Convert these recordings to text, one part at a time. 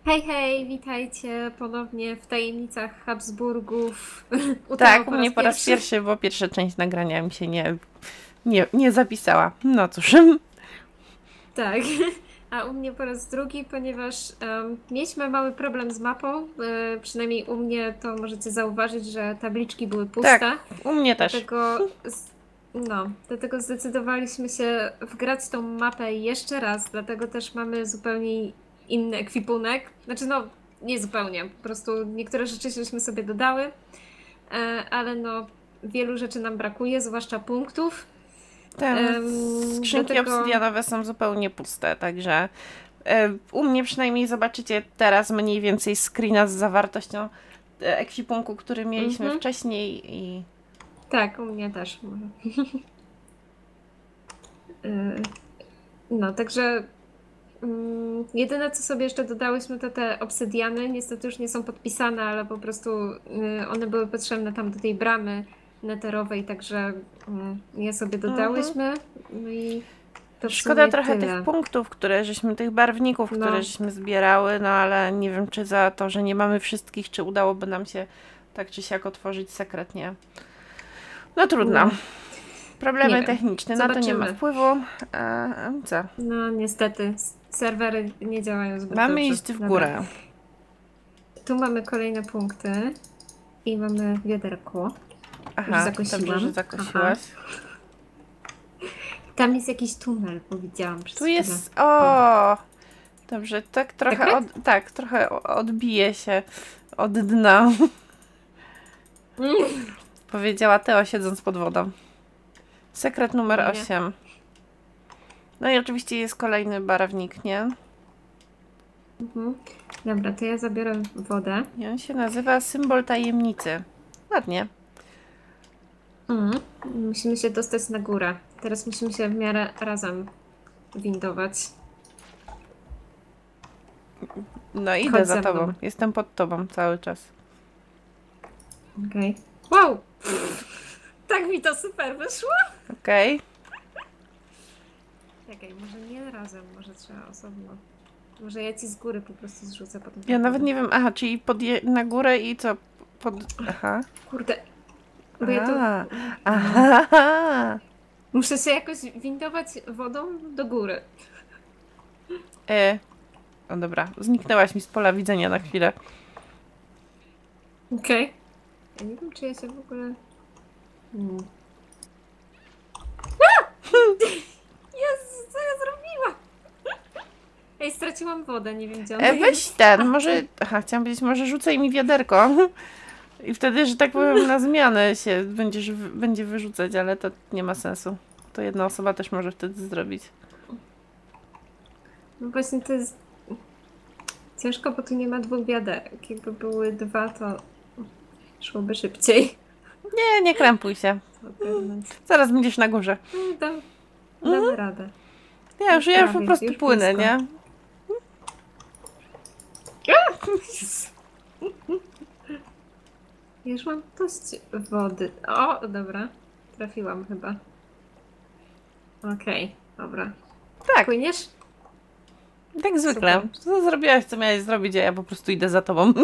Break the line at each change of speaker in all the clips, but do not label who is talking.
Hej, hej, witajcie ponownie w tajemnicach Habsburgów. U Teo
Tak,
po
u mnie
raz
po raz
pierwszy.
pierwszy, bo pierwsza część nagrania mi się nie zapisała. No cóż.
Tak, a u mnie po raz drugi, ponieważ mieliśmy mały problem z mapą. Przynajmniej u mnie to możecie zauważyć, że tabliczki były
Tak,
puste.
u mnie też.
Dlatego, dlatego zdecydowaliśmy się wgrać tą mapę jeszcze raz. Dlatego też mamy zupełnie inny ekwipunek. Znaczy, no, nie zupełnie. Po prostu niektóre rzeczy żeśmy sobie dodały. Ale no wielu rzeczy nam brakuje, zwłaszcza punktów.
Te skrzynki
Dlatego
obsydianowe są zupełnie puste, także u mnie przynajmniej zobaczycie teraz mniej więcej screena z zawartością ekwipunku, który mieliśmy wcześniej i
tak, u mnie też może. Yy, No, także jedyne co sobie jeszcze dodałyśmy to te obsydiany. Niestety już nie są podpisane, ale po prostu one były potrzebne tam do tej bramy neterowej, także je sobie dodałyśmy. No i to w
szkoda
sumie
trochę tych
tyle.
punktów, tych barwników, które
No,
żeśmy zbierały, no ale nie wiem, czy za to, że nie mamy wszystkich, czy udałoby nam się tak czy siak otworzyć sekretnie. No trudno.
no, nie
Problemy
wiem.
techniczne, na to nie ma
Zobaczymy.
wpływu. Co?
No niestety, serwery nie działają zbyt
Mamy
dobrze.
iść w
Dobra.
górę.
Tu mamy kolejne punkty i mamy wiaderko. Już
Aha,
zakosiłam.
dobrze, że zakosiłaś.
Aha. Tam jest jakiś tunel, powiedziałam przez
Tu
chwilę.
jest... O! Dobrze, tak trochę,
Sekret?
tak, trochę odbije się od dna. Powiedziała Teo, siedząc pod wodą. Sekret numer
Nie.
8. No i oczywiście jest kolejny barwnik, nie?
Mhm. Dobra, to ja zabiorę wodę.
I on się nazywa Symbol Tajemnicy. Ładnie.
Musimy się dostać na górę. Teraz musimy się w miarę razem windować.
No idę
Chodź
za
ze mną.
tobą. Jestem pod tobą cały czas.
Okej. Wow! Tak mi to super wyszło!
Okej.
Czekaj, może nie razem, może trzeba osobno. Może ja ci z góry po prostu zrzucę potem.
Ja nawet nie wiem, aha, czyli na górę i co? Aha.
Kurde. Bo ja tu
Aha.
muszę się jakoś windować wodą do góry.
O dobra, zniknęłaś mi z pola widzenia na chwilę.
Okej. Ja nie wiem, czy ja się w ogóle... Jezu, co ja zrobiłam? Ej, straciłam wodę, nie wiem gdzie ona
Weź
jest.
ten, może... Aha, chciałam powiedzieć, może rzucaj mi wiaderko. I wtedy, że tak powiem, na zmianę się będzie wyrzucać, ale to nie ma sensu. To jedna osoba też może wtedy zrobić.
No właśnie to jest ciężko, bo tu nie ma dwóch wiaderek. Jakby były dwa, to szłoby szybciej.
Nie krępuj się.
Ogarnąć.
Zaraz będziesz na górze.
Damy radę.
Ja już po
Prawie,
prostu
już
płynę,
blisko.
nie?
Już mam dość wody. O, dobra. Trafiłam chyba. Okej, dobra.
Tak,
Płyniesz?
tak zwykle.
Super.
Co zrobiłaś, co miałeś zrobić, a ja po prostu idę za tobą.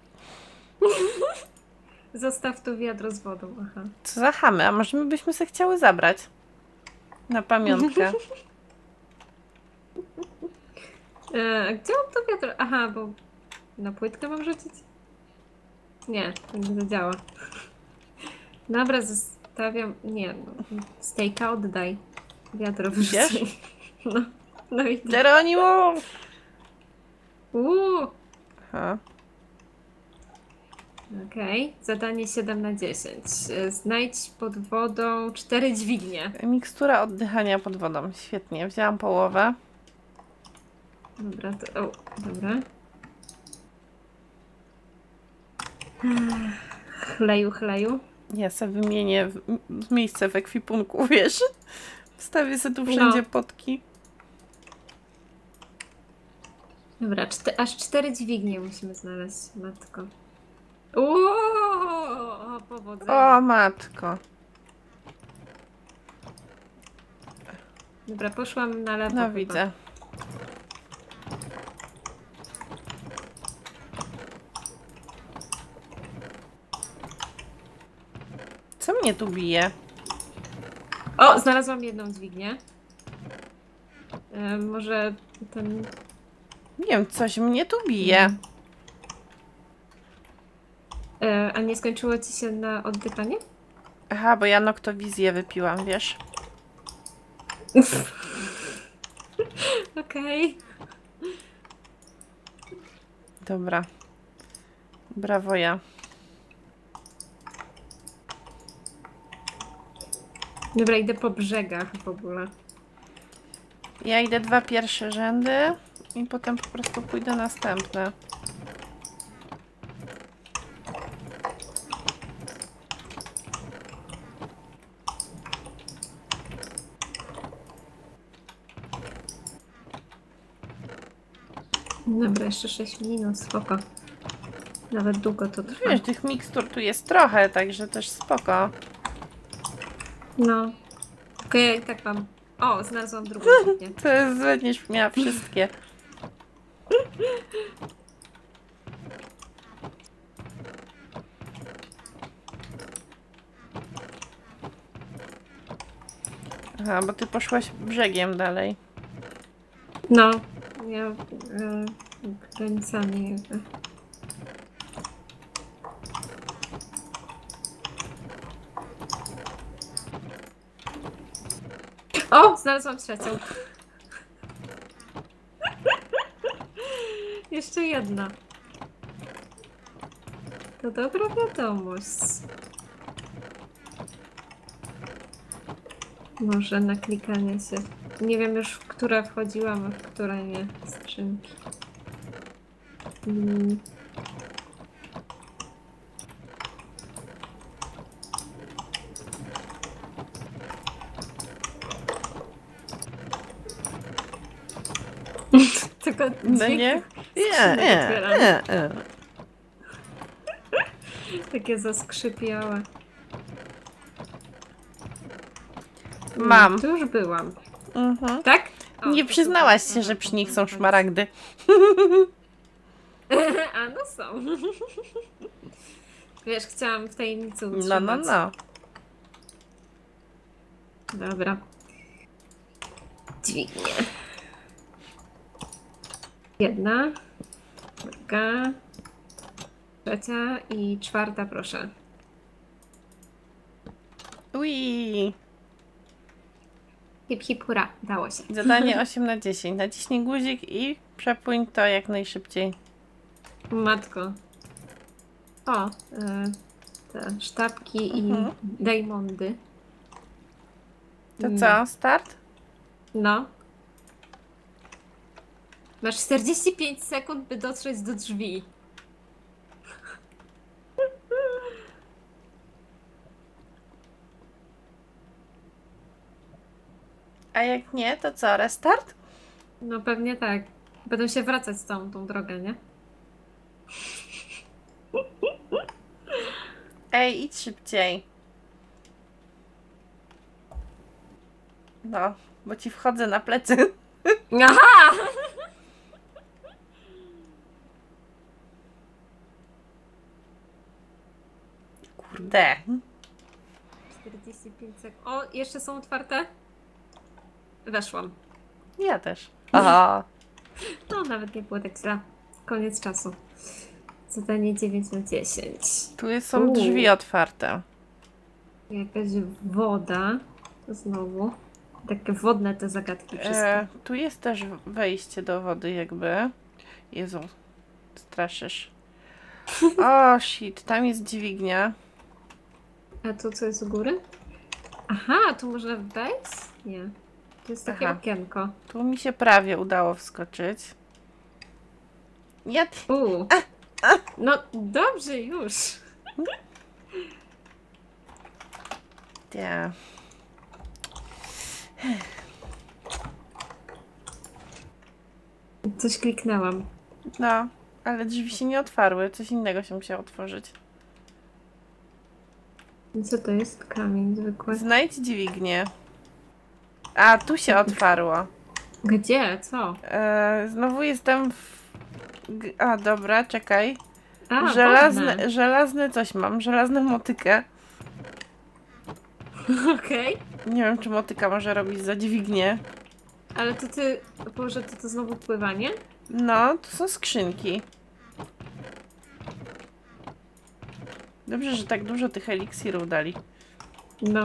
Zostaw tu wiadro z wodą, aha.
Co za chamy, a może my byśmy se chciały zabrać? Na pamiątkę.
Gdzie mam to wiadro? Aha, bo na płytkę mam rzucić? Nie, to nie zadziała. Dobra, zostawiam... Nie, no. Stejka oddaj. Wiadro wyrzucaj.
Idziesz?
No, no i...
Geronimo! Aha.
Okej, zadanie 7 na 10. Znajdź pod wodą 4 dźwignie.
Mikstura oddychania pod wodą. Świetnie, wzięłam połowę.
Dobra, to... O, dobra. Chleju, chleju.
Ja sobie wymienię miejsce w ekwipunku, wiesz? Wstawię sobie tu wszędzie
No.
potki.
Dobra, aż 4 dźwignie musimy znaleźć, matko. O, powodzenia.
O, matko.
Dobra, poszłam na lewo
No
chyba.
widzę. mnie tu bije?
O, znalazłam jedną dźwignię. Może ten...
Nie wiem, coś mnie tu bije.
A nie skończyło ci się na oddychanie?
Aha, bo ja noktowizję wypiłam, wiesz?
Okej.
Dobra. Brawo ja.
Dobra, idę po brzegach w ogóle.
Ja idę 2 pierwsze rzędy i potem po prostu pójdę następne.
Dobra, jeszcze 6 minut, spoko. Nawet długo to trwa.
Wiesz, tych mikstur tu jest trochę, także też spoko.
No. Tylko ja i tak mam... O, znalazłam drugą dźwignię.
To jest, będziesz miała wszystkie. Aha, bo ty poszłaś brzegiem dalej.
No. Ja... granicami jakby. O! Znalazłam trzecią. Jeszcze jedna. To dobra wiadomość. Może na klikanie się. Nie wiem już, w które wchodziłam, a w które nie. Skrzynki. Tylko
No
dźwięk
nie?
skrzynek otwieram.
nie.
Takie zaskrzypiałe.
Mam.
Tu już byłam.
Mhm.
Tak? O,
Nie
to
przyznałaś
super.
się, że przy nich są szmaragdy.
A no są. Wiesz, chciałam w tajemnicy utrzymać.
No, no, no.
Dobra. Dźwignię. Jedna. Druga. Trzecia i czwarta, proszę.
Ui.
Hip hip hura, dało się.
Zadanie 8 na 10. Naciśnij guzik i przepłyń to jak najszybciej.
Matko. O, te sztabki i diamondy.
To co? Start?
No. Masz 45 sekund, by dotrzeć do drzwi.
A jak nie, to co? Restart?
No pewnie tak. Będą się wracać całą tą drogę, nie?
Ej, idź szybciej. No, bo ci wchodzę na plecy.
Aha!
Kurde.
45 sekund. O, jeszcze są otwarte? Weszłam.
Ja też. Aha.
No, nawet nie było tak źle. Koniec czasu. Zadanie 9 na 10.
Tu są drzwi otwarte.
Jakaś woda. Znowu. Takie wodne te zagadki wszystkie.
Tu jest też wejście do wody jakby. Jezu, straszysz. O, shit, tam jest dźwignia.
A tu co jest u góry? Aha, tu można wejść? Nie. To jest takie
Aha.
okienko.
Tu mi się prawie udało wskoczyć. Ja...
No dobrze, już.
Ja.
Coś kliknęłam.
No, ale drzwi się nie otwarły. Coś innego się musiało otworzyć.
Co to jest? Kamień zwykły.
Znajdź dźwignię. A, tu się otwarło.
Gdzie? Co?
Znowu jestem w... A, dobra, czekaj.
A, wodne.
Żelazne coś mam. Żelazną motykę.
Okej.
Nie wiem, czy motyka może robić za dźwignię.
Ale to ty... Boże, to znowu pływanie?
No, to są skrzynki. Dobrze, że tak dużo tych eliksirów dali.
No.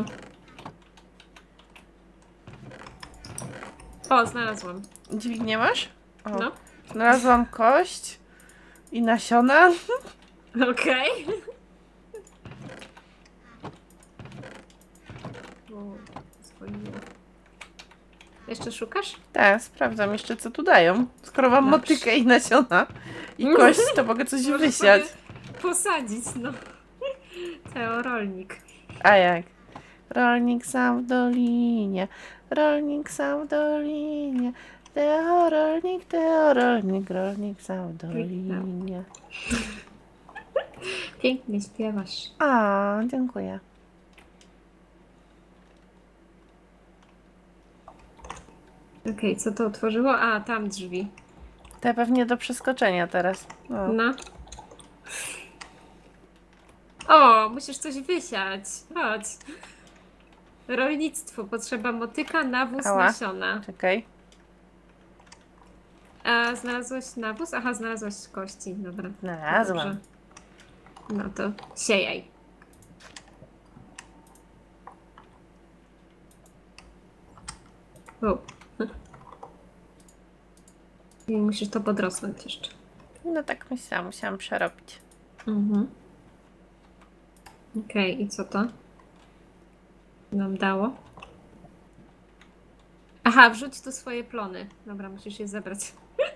O, znalazłam.
Dźwignię masz? O.
No.
Znalazłam kość i nasiona.
Okej. O, swoje. Jeszcze szukasz?
Tak, sprawdzam jeszcze, co tu dają. Skoro mam
Dobrze.
motykę i nasiona i kość, to mogę coś
Możesz
wysiać.
sobie posadzić, no. Teorolnik.
A jak? Rolnik sam w dolinie, rolnik sam w dolinie, rolnik, rolnik sam w dolinie.
Pięknie śpiewasz.
A, dziękuję.
Okej, co to otworzyło? A, tam drzwi.
To pewnie do przeskoczenia teraz. O.
No. O, musisz coś wysiać. Chodź. Rolnictwo. Potrzeba motyka, nawóz,
Ała.
nasiona.
Czekaj.
A znalazłeś nawóz? Aha, znalazłaś kości. Dobra.
Znalazłam.
Dobrze. No to siejaj. O. I musisz to podrosnąć jeszcze.
No tak myślałam, musiałam przerobić.
Mhm. Okej, i co to nam dało? Aha, wrzuć tu swoje plony. Dobra, musisz je zebrać.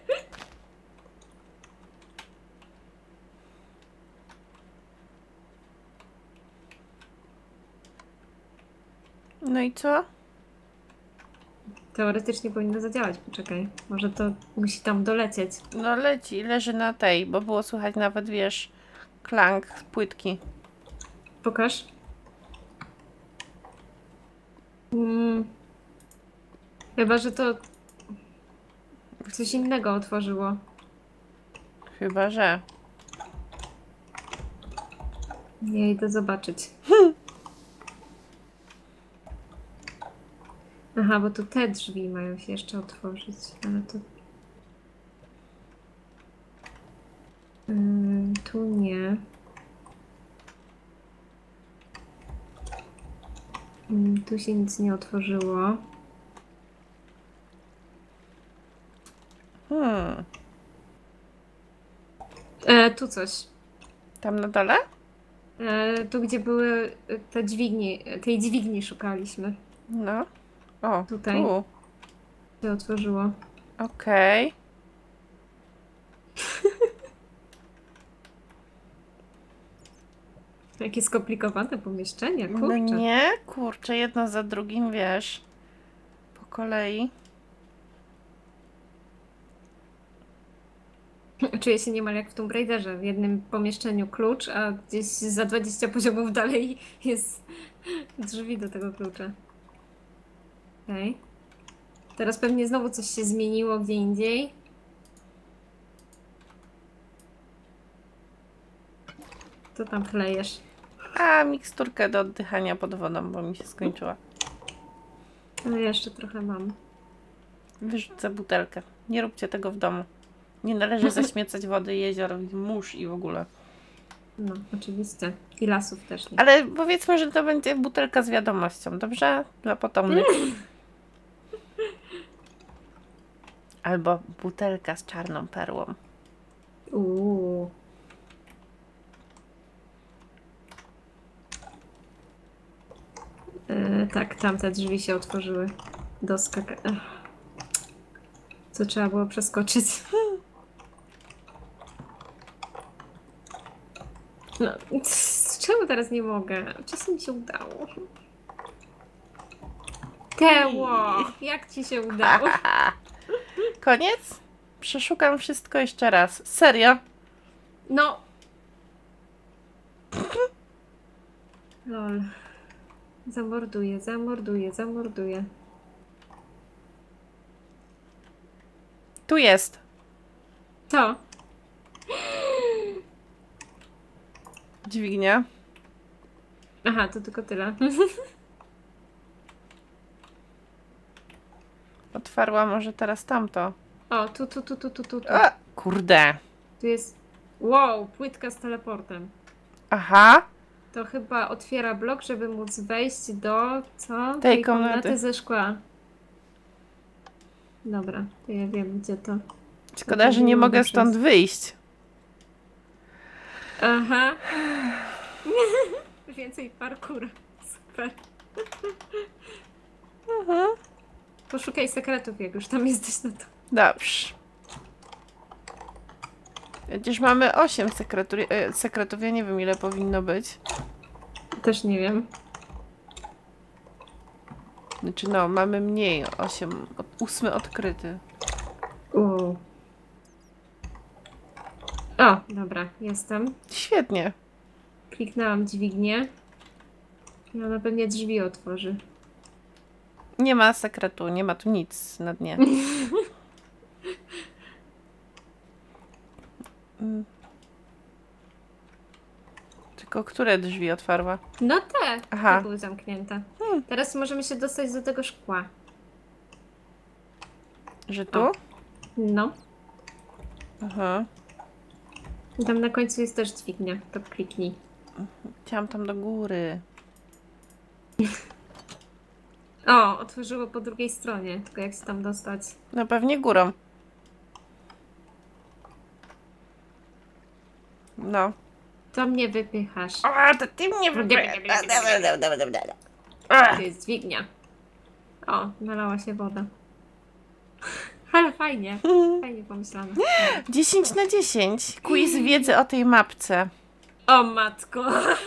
No i co?
Teoretycznie powinno zadziałać. Poczekaj, może to musi tam dolecieć.
No leci, leży na tej, bo było słychać nawet, wiesz, klank z płytki.
Pokaż. Chyba, że to coś innego otworzyło.
Chyba, że.
Nie idę zobaczyć. Aha, bo tu te drzwi mają się jeszcze otworzyć, ale to... tu nie. Tu się nic nie otworzyło. Tu coś.
Tam na dole?
Tu, gdzie były te dźwignie, tej dźwigni szukaliśmy.
No. O,
Tutaj.
tu.
Się otworzyło.
Okej.
Jakie skomplikowane pomieszczenia,
No
kurczę.
nie, kurczę, jedno za drugim, wiesz. Po kolei.
Czuję się niemal jak w Tomb Raiderze. W jednym pomieszczeniu klucz, a gdzieś za 20 poziomów dalej jest drzwi do tego klucza. Okej. Teraz pewnie znowu coś się zmieniło gdzie indziej. Co tam chlejesz?
A, miksturkę do oddychania pod wodą, bo mi się skończyła.
No jeszcze trochę mam.
Wyrzucę butelkę. Nie róbcie tego w domu. Nie należy zaśmiecać wody, jezior, mórz i w ogóle.
No, oczywiście. I lasów też nie.
Ale powiedzmy, że to będzie butelka z wiadomością, dobrze? Dla potomnych. Albo butelka z czarną perłą.
Uuu. Tak, tamte drzwi się otworzyły. Do Co trzeba było przeskoczyć? No, czemu teraz nie mogę? Czasem mi się udało. Teło! Jak ci się udało?
Koniec? Przeszukam wszystko jeszcze raz. Serio?
No. Lol. Zamorduję, zamorduję, zamorduję.
Tu jest.
To.
Dźwignia.
Aha, to tylko tyle.
otwarła może teraz tamto.
O, tu.
A, kurde.
Tu jest... Wow, płytka z teleportem.
Aha.
To chyba otwiera blok, żeby móc wejść do... Co?
Tej komnaty.
ze szkła. Dobra, to ja wiem, gdzie to...
Szkoda, że nie mogę stąd wyjść.
Aha. Więcej parkour. Super. Poszukaj sekretów, jak już tam jesteś na to.
Dobrze. Przecież mamy 8 sekretów. Ja nie wiem, ile powinno być.
Też nie wiem.
Znaczy no, mamy mniej. 8. 8 odkryty.
O, dobra, jestem.
Świetnie.
Kliknęłam dźwignię. I ona pewnie drzwi otworzy.
Nie ma sekretu, nie ma tu nic na dnie. Tylko które drzwi otwarła?
No te.
Aha.
Te były zamknięte. Teraz możemy się dostać do tego szkła.
Że tu?
O. No.
Aha.
I tam na końcu jest też dźwignia. To kliknij.
Chciałam tam do góry.
O, otworzyło po drugiej stronie. Tylko jak się tam dostać?
No pewnie górą. No.
To mnie wypychasz.
A, to ty mnie wypychasz.
To jest dźwignia. O, nalała się woda. Ale fajnie. Fajnie pomyślane.
10 na 10. Quiz wiedzy o tej mapce.
O matko.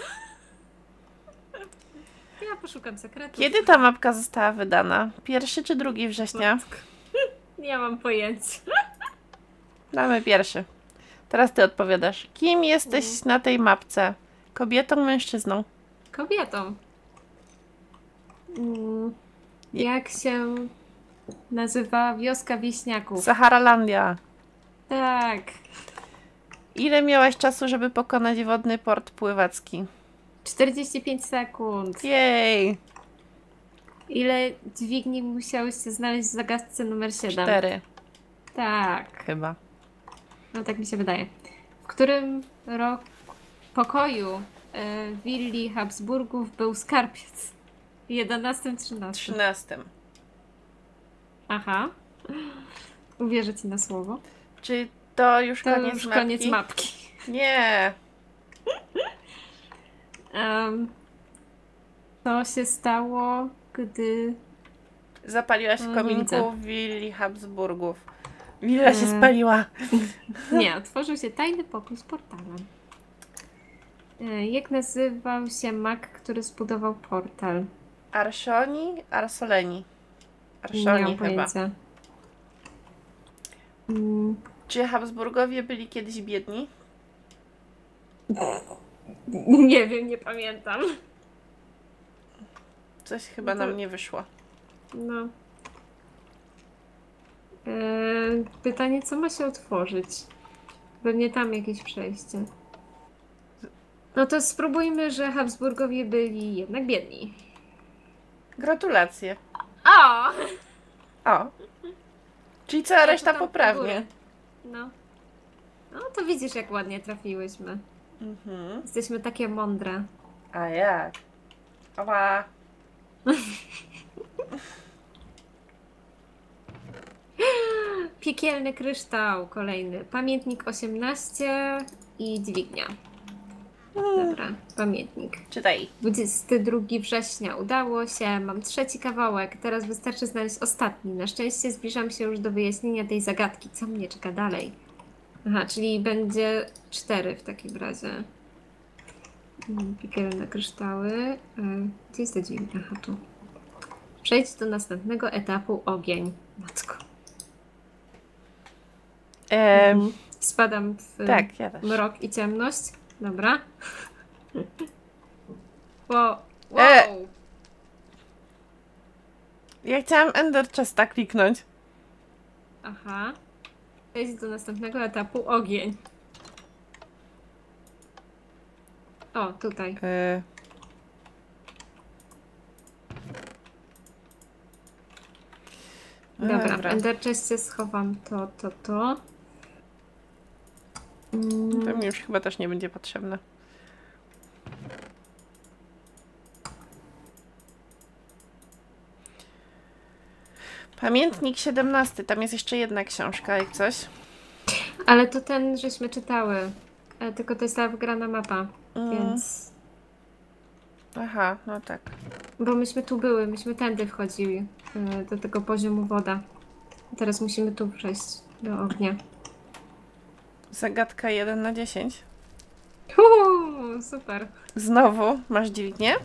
Ja poszukam sekretu.
Kiedy ta mapka została wydana? 1 czy 2 września?
Nie mam pojęcia.
Mamy 1. Teraz ty odpowiadasz. Kim jesteś na tej mapce? Kobietą, mężczyzną?
Kobietą. Jak się nazywa wioska wieśniaków?
Saharalandia.
Tak.
Ile miałaś czasu, żeby pokonać wodny port pływacki?
45 sekund.
Jej!
Ile dźwigni musiałyście znaleźć w zagadce numer 7?
4.
Tak.
Chyba.
No tak mi się wydaje. W którym pokoju willi Habsburgów był skarbiec? 11, 13.
13.
Aha. Uwierzę ci na słowo.
Czy to już
To
koniec
już
mapki?
koniec mapki.
Nie.
Co się stało, gdy...
Zapaliłaś w
nie
kominku
widzę.
willi Habsburgów. Willa się spaliła.
Nie, otworzył się tajny pokój z portalem. Jak nazywał się mag, który zbudował portal?
Arszoni? Arsoleni.
Nie
Arszoni
mam
chyba.
pojęcia.
Czy Habsburgowie byli kiedyś biedni?
Nie wiem, nie pamiętam.
Coś chyba
No to-
nam nie wyszło.
No. Pytanie, co ma się otworzyć? Pewnie tam jakieś przejście. No to spróbujmy, że Habsburgowie byli jednak biedni.
Gratulacje.
O!
O. Czyli cała
Ja
reszta
to tam
poprawnie.
u góry. No. No to widzisz, jak ładnie trafiłyśmy.
Mhm.
Jesteśmy takie mądre.
A jak? Oła.
Piekielny kryształ, kolejny. Pamiętnik 18 i dźwignia. Dobra, pamiętnik.
Czytaj.
22 września udało się, mam 3. kawałek, teraz wystarczy znaleźć ostatni. Na szczęście zbliżam się już do wyjaśnienia tej zagadki. Co mnie czeka dalej? Aha, czyli będzie 4 w takim razie. Piekielne kryształy. Gdzie jest ta dźwignia? Aha, tu. Przejdź do następnego etapu ogień. Matko. Spadam w
Tak, ja też.
mrok i ciemność. Dobra. Wow.
Ja chciałam Ender Chesta kliknąć.
Aha. Przejdź do następnego etapu ogień. O, tutaj. Dobra, w Ender Chestie schowam to.
To mi już chyba też nie będzie potrzebne. Pamiętnik 17. Tam jest jeszcze jedna książka, jak coś.
Ale to ten, żeśmy czytały. Tylko to jest ta wygrana mapa, więc...
Aha, no tak.
Bo myśmy tu były, myśmy tędy wchodzili do tego poziomu woda. Teraz musimy tu przejść do ognia.
Zagadka 1 na 10.
Super.
Znowu masz dźwignię?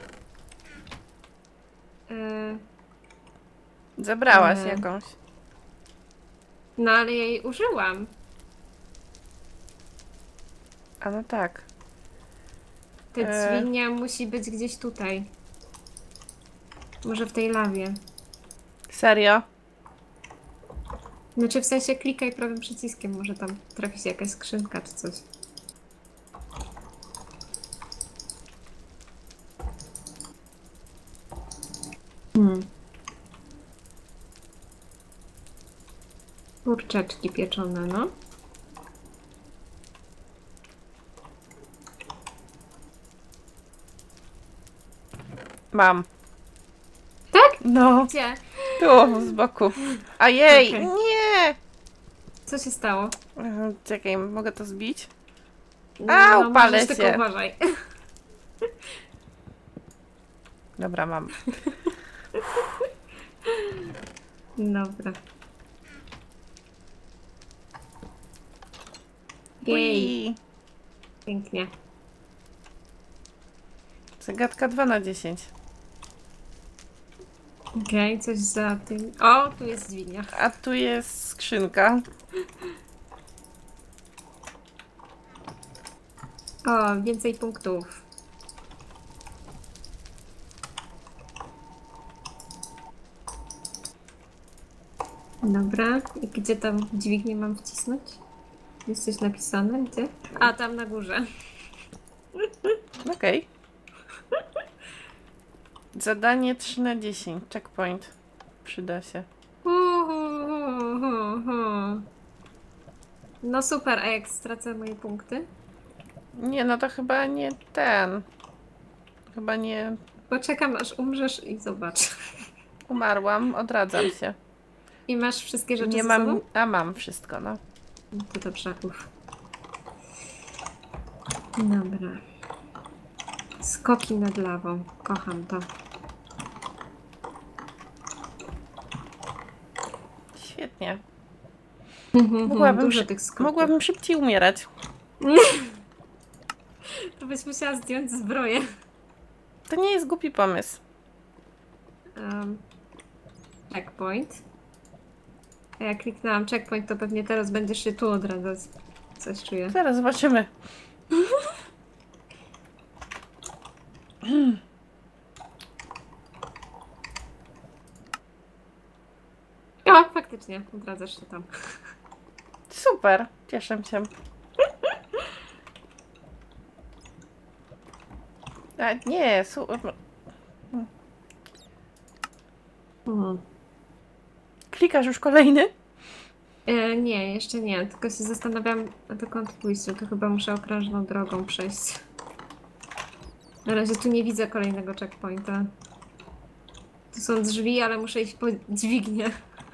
Zebrałaś jakąś.
No ale ja jej użyłam.
A no tak.
Ta dźwignia musi być gdzieś tutaj. Może w tej lawie.
Serio?
Znaczy w sensie klikaj prawym przyciskiem, może tam trafi się jakaś skrzynka czy coś. Kurczaczki pieczone, no.
Mam.
Tak?
No,
Gdzie?
tu, z boku. A jej,
Okej.
nie!
Co się stało?
Czekaj, mogę to zbić?
No,
Au, palę
możesz, tylko
się.
uważaj.
Dobra, mam.
Dobra. Jej,
Ui.
pięknie.
Zagadka 2 na 10.
Okej, coś za tym. O, tu jest dźwignia.
A tu jest skrzynka.
O, więcej punktów. Dobra, i gdzie tam dźwignię mam wcisnąć? Jest coś napisane? Gdzie? A, tam na górze.
Okej. Zadanie 3 na 10. Checkpoint. Przyda się.
No super, a jak stracę moje punkty?
Nie, no to chyba nie ten. Chyba nie
Poczekam aż umrzesz i zobacz.
umarłam. Odradzam się.
I masz wszystkie rzeczy
Nie
ze
mam.
sobą?
A mam wszystko, no.
To dobrze, uff. Dobra. Skoki nad lawą. Kocham to.
Świetnie.
Dużo tych skoków.
Mogłabym szybciej umierać.
To byś musiała zdjąć zbroję.
To nie jest głupi pomysł.
Checkpoint. A jak kliknęłam checkpoint, to pewnie teraz będziesz się tu odradzać. Coś czuję.
Zaraz zobaczymy.
O, faktycznie, odradzasz się tam.
Super. Cieszę się. A nie, klikasz już kolejny?
Nie, jeszcze nie. Tylko się zastanawiam, dokąd pójść. To chyba muszę okrężną drogą przejść. Na razie tu nie widzę kolejnego checkpointa. Tu są drzwi, ale muszę iść po dźwignię.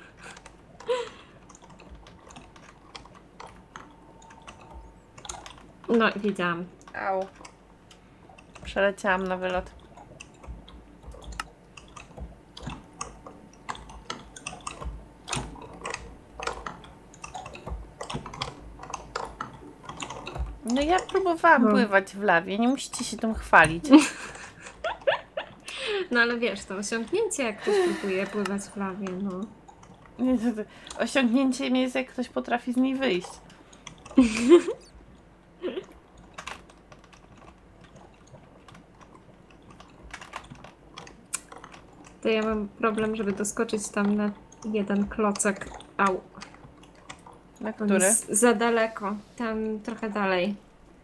No, wiedziałam.
Au. Przeleciałam na wylot. No ja próbowałam pływać w lawie, nie musicie się tym chwalić.
No ale wiesz, to osiągnięcie, jak ktoś próbuje pływać w lawie, no.
Nie, osiągnięciem jest, jak ktoś potrafi z niej wyjść.
To ja mam problem, żeby doskoczyć tam na jeden klocek. Au.
Na
On
który?
jest za daleko. Tam trochę dalej.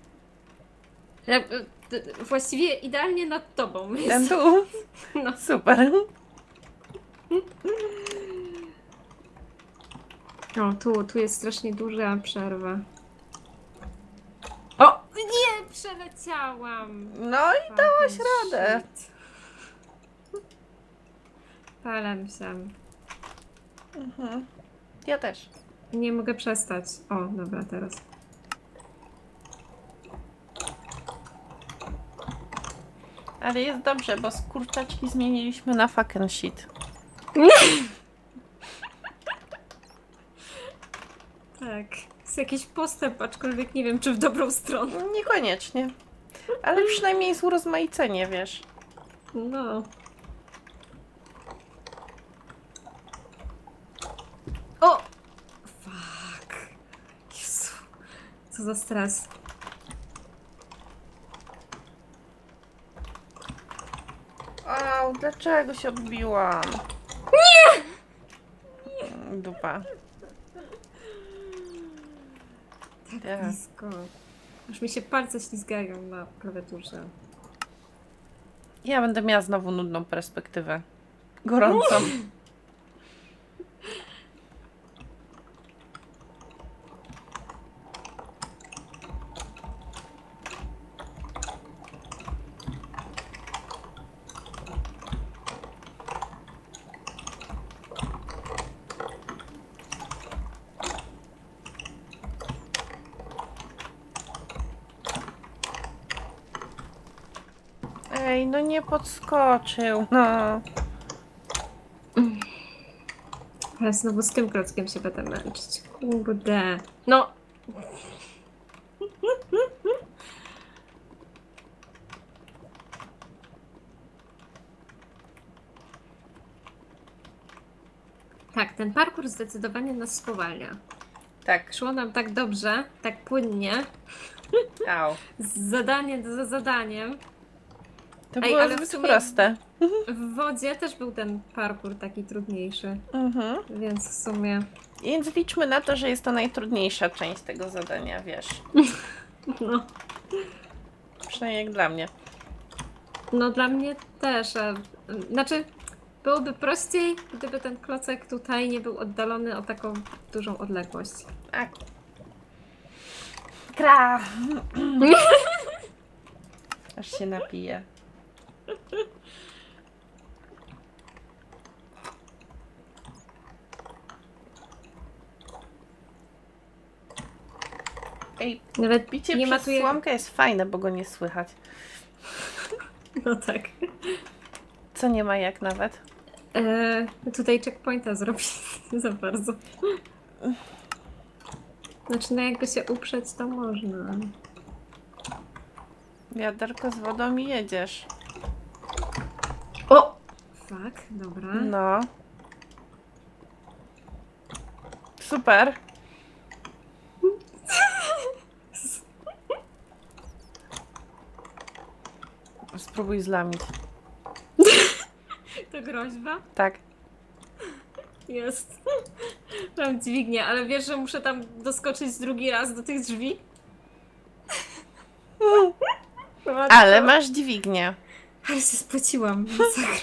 Właściwie idealnie nad tobą jest.
Ten tu?
No.
Super.
O, tu jest strasznie duża przerwa. O! Nie! Przeleciałam!
No i dałaś radę.
Shit. Palam się.
Ja też.
Nie mogę przestać. O, dobra, teraz.
Ale jest dobrze, bo z kurczaczki zmieniliśmy na fuck and shit.
Tak. Jest jakiś postęp, aczkolwiek nie wiem, czy w dobrą stronę.
Niekoniecznie. Ale przynajmniej jest urozmaicenie, wiesz.
No. O! Fuck. Jezu. Co za stres.
Au, dlaczego się odbiłam? Nie! Dupa.
Tak blisko. Już mi się palce ślizgają na klawiaturze.
Ja będę miała znowu nudną perspektywę. Gorącą. Ej, no nie podskoczył. No.
Ale znowu z tym klockiem się będę męczyć. Kurde. No. Tak, ten parkour zdecydowanie nas spowalnia.
Tak.
Szło nam tak dobrze, tak płynnie,
Au.
z zadanie za zadaniem.
To
Ej,
było
ale w
zbyt
sumie-
proste.
W wodzie też był ten parkour taki trudniejszy, więc w sumie...
Więc liczmy na to, że jest to najtrudniejsza część tego zadania, wiesz.
No,
Przynajmniej jak dla mnie.
no dla mnie też. Znaczy, byłoby prościej, gdyby ten klocek tutaj nie był oddalony o taką dużą odległość.
A. Kra! Aż się napije. Ej,
Nawet
bicie
nie ma
przez
tu jak...
słomkę jest fajne, bo go nie słychać.
No tak.
Co nie ma jak nawet?
Tutaj checkpointa zrobić za bardzo. Znaczy, no jakby się uprzeć, to można.
Wiaderko z wodą i jedziesz.
O! Fuck, dobra.
No. Super. Spróbuj zlamić.
To groźba?
Tak.
Jest. Mam dźwignię, ale wiesz, że muszę tam doskoczyć drugi raz do tych drzwi?
Ale masz dźwignię.
Ale się spociłam. Masakra.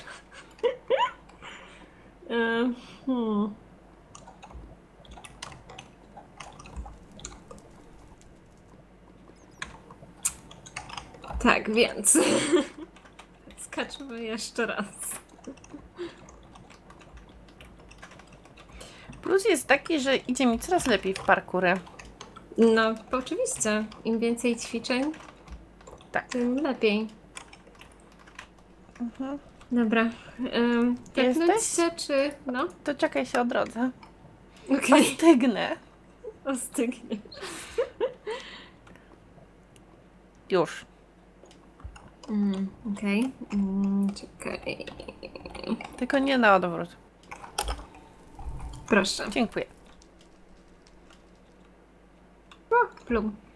Hmm. Tak, więc skaczmy jeszcze raz.
Plus jest taki, że idzie mi coraz lepiej w parkury.
No, oczywiście. Im więcej ćwiczeń,
Tak.
tym lepiej.
Mhm.
Dobra. Tepnąć
Jesteś?
się, czy... No?
To czekaj się odrodzę.
Okej.
Stygnę.
Ostygnie.
Już.
Okej. Czekaj.
Tylko nie na odwrót.
Proszę.
Dziękuję.
O, plum.